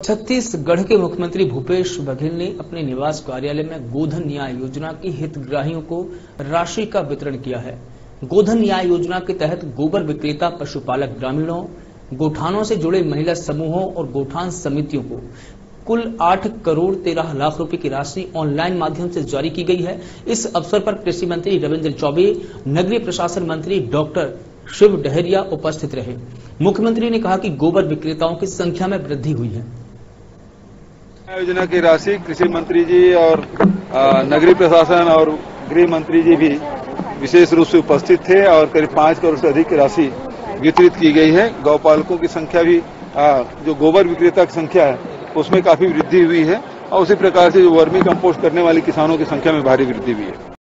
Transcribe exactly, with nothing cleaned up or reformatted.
छत्तीसगढ़ के मुख्यमंत्री भूपेश बघेल ने अपने निवास कार्यालय में गोधन न्याय योजना के हितग्राहियों को राशि का वितरण किया है। गोधन न्याय योजना के तहत गोबर विक्रेता, पशुपालक, ग्रामीणों, गोठानों से जुड़े महिला समूहों और गोठान समितियों को कुल आठ करोड़ तेरह लाख रुपए की राशि ऑनलाइन माध्यम से जारी की गई है। इस अवसर पर कृषि मंत्री रविंद्र चौबे, नगरीय प्रशासन मंत्री डॉक्टर शिव डहरिया उपस्थित रहे। मुख्यमंत्री ने कहा कि गोबर विक्रेताओं की संख्या में वृद्धि हुई है। योजना की राशि कृषि मंत्री जी और नगरीय प्रशासन और गृह मंत्री जी भी विशेष रूप से उपस्थित थे और करीब पांच करोड़ से अधिक की राशि वितरित की गई है। गौपालकों की संख्या भी, जो गोबर विक्रेता की संख्या है उसमें काफी वृद्धि हुई है और उसी प्रकार से जो वर्मी कंपोस्ट करने वाले किसानों की संख्या में भारी वृद्धि हुई है।